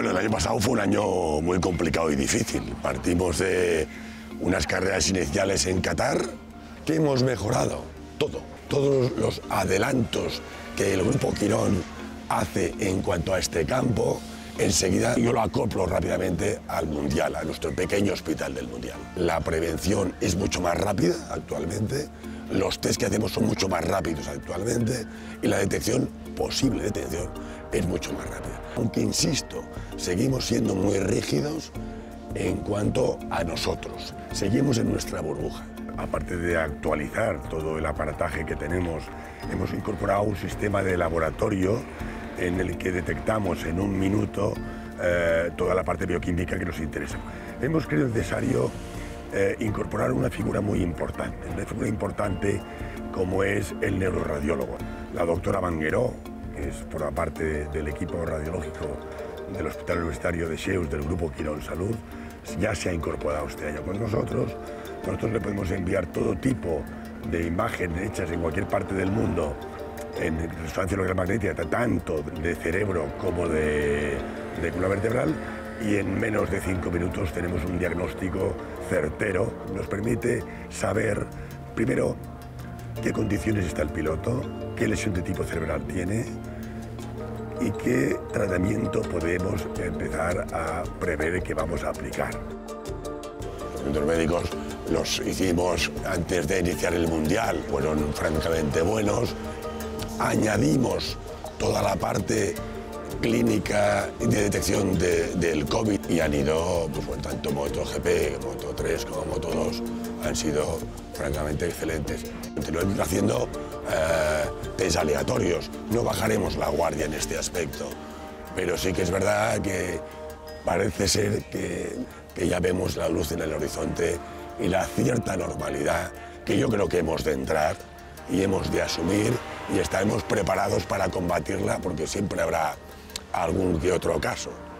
Bueno, el año pasado fue un año muy complicado y difícil. Partimos de unas carreras iniciales en Qatar que hemos mejorado todo. Todos los adelantos que el Grupo Quirón hace en cuanto a este campo, enseguida yo lo acoplo rápidamente al Mundial, a nuestro pequeño hospital del Mundial. La prevención es mucho más rápida actualmente, los test que hacemos son mucho más rápidos actualmente y la detección, posible detección, es mucho más rápida. Aunque insisto, seguimos siendo muy rígidos en cuanto a nosotros, seguimos en nuestra burbuja. Aparte de actualizar todo el aparataje que tenemos, hemos incorporado un sistema de laboratorio en el que detectamos en un minuto toda la parte bioquímica que nos interesa. Hemos creído necesario incorporar una figura muy importante como es el neuroradiólogo. La doctora Bangueró, que forma parte del equipo radiológico del Hospital Universitario de Sceus del Grupo Quirón Salud, ya se ha incorporado este año con nosotros. Nosotros le podemos enviar todo tipo de imágenes hechas en cualquier parte del mundo en resonancia magnética, tanto de cerebro como de columna vertebral, y en menos de 5 minutos tenemos un diagnóstico certero. Nos permite saber, primero, qué condiciones está el piloto, qué lesión de tipo cerebral tiene y qué tratamiento podemos empezar a prever que vamos a aplicar. Los centros médicos los hicimos antes de iniciar el Mundial, fueron francamente buenos. Añadimos toda la parte clínica de detección del COVID y han ido, pues, bueno, tanto MotoGP, Moto3 como Moto2 han sido francamente excelentes. Continuamos haciendo test aleatorios, no bajaremos la guardia en este aspecto, pero sí que es verdad que parece ser que ya vemos la luz en el horizonte y la cierta normalidad que yo creo que hemos de entrar y hemos de asumir y estaremos preparados para combatirla porque siempre habrá algún que otro caso.